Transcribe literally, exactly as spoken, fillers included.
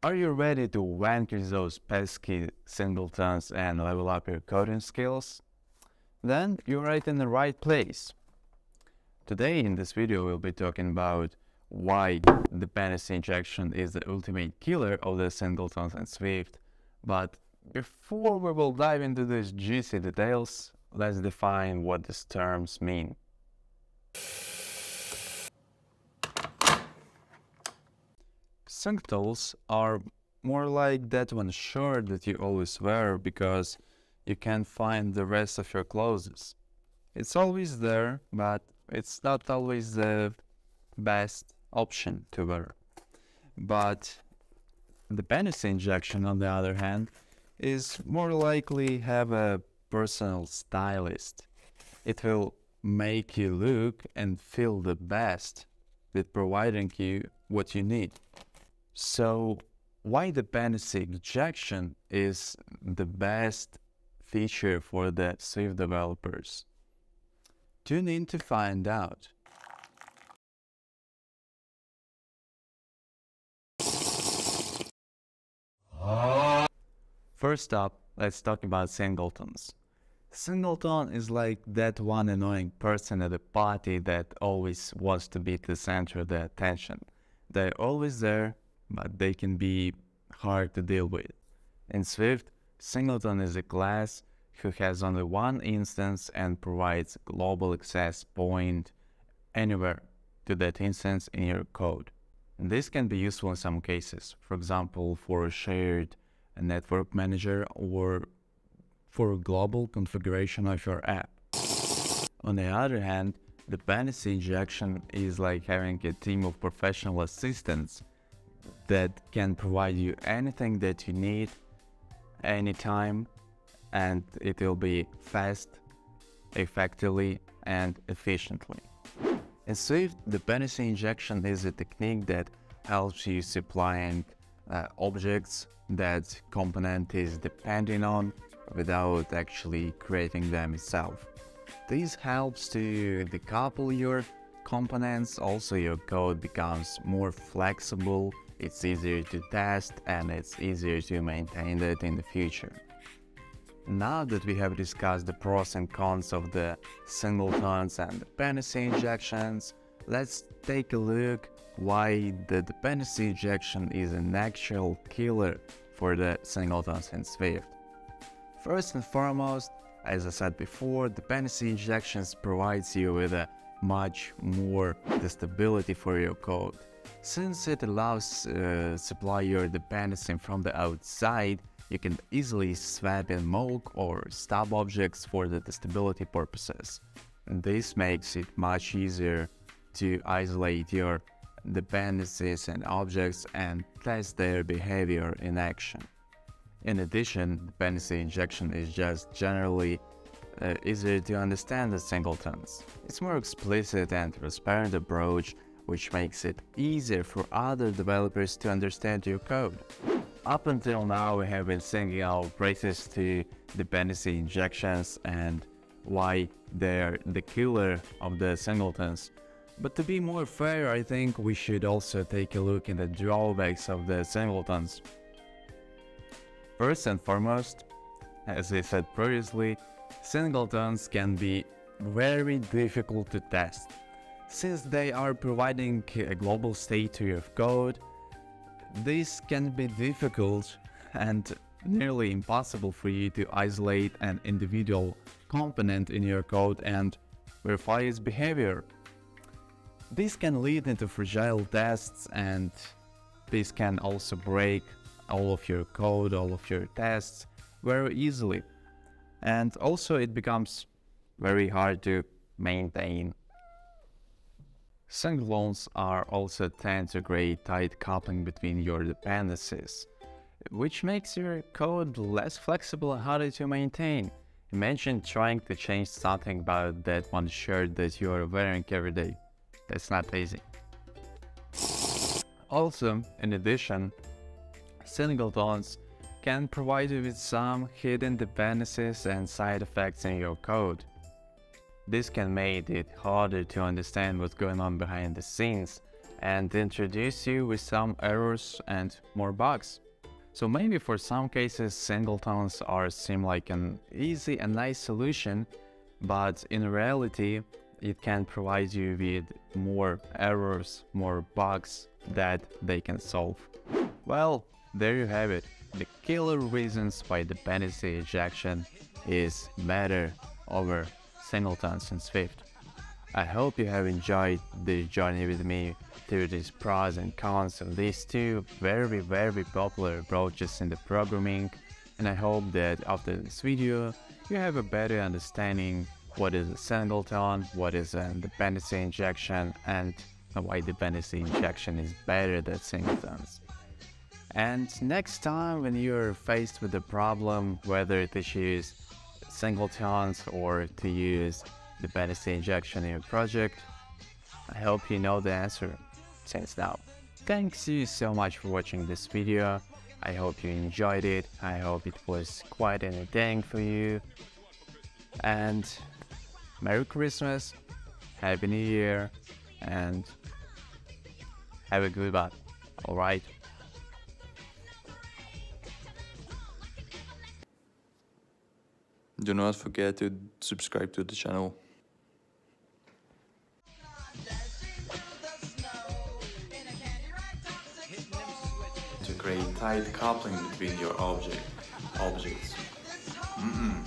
Are you ready to vanquish those pesky singletons and level up your coding skills? Then you're right in the right place. Today in this video we'll be talking about why dependency injection is the ultimate killer of the singletons and Swift. But before we will dive into these juicy details, let's define what these terms mean. Singletons are more like that one shirt that you always wear because you can't find the rest of your clothes. It's always there, but it's not always the best option to wear. But dependency injection, on the other hand, is more likely have a personal stylist. It will make you look and feel the best with providing you what you need. So why dependency injection is the best feature for the Swift developers? Tune in to find out. First up, let's talk about singletons. Singleton is like that one annoying person at a party that always wants to be the center of the attention. They're always there, but they can be hard to deal with. In Swift, singleton is a class who has only one instance and provides global access point anywhere to that instance in your code. And this can be useful in some cases, for example, for a shared network manager or for a global configuration of your app. On the other hand, dependency injection is like having a team of professional assistants that can provide you anything that you need anytime, and it will be fast, effectively, and efficiently. In Swift, dependency injection is a technique that helps you supplying uh, objects that component is depending on without actually creating them itself. This helps to decouple your components. Also, your code becomes more flexible, it's easier to test, and it's easier to maintain it in the future. Now that we have discussed the pros and cons of the singletons and dependency injections, let's take a look why the dependency injection is an actual killer for the singletons in Swift. First and foremost, as I said before, dependency injections provides you with a much more testability for your code. Since it allows uh, supply your dependency from the outside, you can easily swap in mock or stub objects for the testability purposes. And this makes it much easier to isolate your dependencies and objects and test their behavior in action. In addition, dependency injection is just generally uh, easier to understand the singletons. It's more explicit and transparent approach, which makes it easier for other developers to understand your code. Up until now, we have been singing our praises to dependency injections and why they're the killer of the singletons. But to be more fair, I think we should also take a look at the drawbacks of the singletons. First and foremost, as I said previously, singletons can be very difficult to test. Since they are providing a global state to your code, this can be difficult and nearly impossible for you to isolate an individual component in your code and verify its behavior. This can lead into fragile tests, and this can also break all of your code, all of your tests very easily. And also it becomes very hard to maintain. Singletons are also tend to create tight coupling between your dependencies, which makes your code less flexible and harder to maintain. Imagine trying to change something about that one shirt that you are wearing every day. That's not easy. Also, in addition, singletons can provide you with some hidden dependencies and side effects in your code. This can make it harder to understand what's going on behind the scenes, and introduce you with some errors and more bugs. So maybe for some cases singletons are seem like an easy and nice solution, but in reality it can provide you with more errors, more bugs that they can solve. Well, there you have it. The killer reasons why dependency injection is better over singletons in Swift. I hope you have enjoyed this journey with me through these pros and cons of these two very very popular approaches in the programming, and I hope that after this video you have a better understanding what is a singleton, what is a dependency injection, and why dependency injection is better than singletons. And next time when you're faced with a problem whether to choose singletons or to use dependency injection in your project, I hope you know the answer since now. Thanks you so much for watching this video. I hope you enjoyed it. I hope it was quite entertaining for you. And Merry Christmas, Happy New Year, and have a good one. Alright? Do not forget to subscribe to the channel. To create tight coupling between your object objects. Mm-mm.